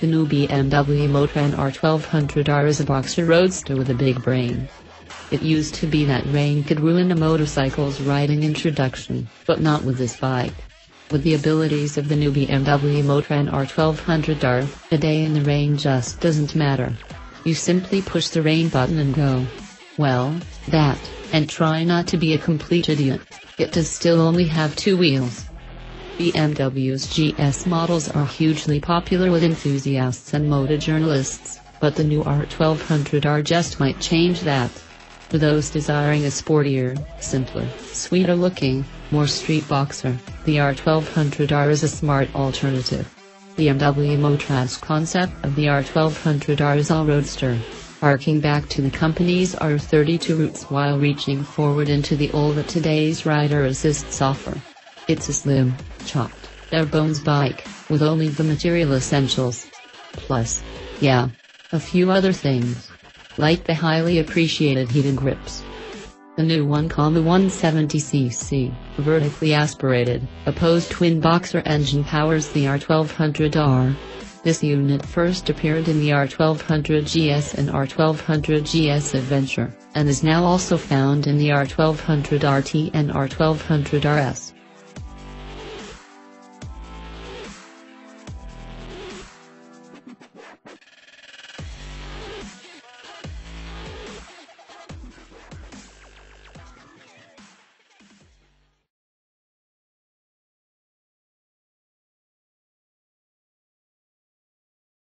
The new BMW Motran R1200R is a boxer roadster with a big brain. It used to be that rain could ruin a motorcycle's riding introduction, but not with this bike. With the abilities of the new BMW Motran R1200R, a day in the rain just doesn't matter. You simply push the rain button and go. Well, that, and try not to be a complete idiot. It does still only have 2 wheels. BMW's GS models are hugely popular with enthusiasts and motor journalists, but the new R1200R just might change that. For those desiring a sportier, simpler, sweeter looking, more street boxer, the R1200R is a smart alternative. BMW Motran's concept of the R1200R is all roadster, harking back to the company's R32 roots while reaching forward into the all that today's rider assists offer. It's a slim, chopped, bare-bones bike, with only the material essentials. Plus, yeah, a few other things. Like the highly appreciated heated grips. The new 1,170cc, vertically aspirated, opposed twin-boxer engine powers the R1200R. This unit first appeared in the R1200GS and R1200GS Adventure, and is now also found in the R1200RT and R1200RS.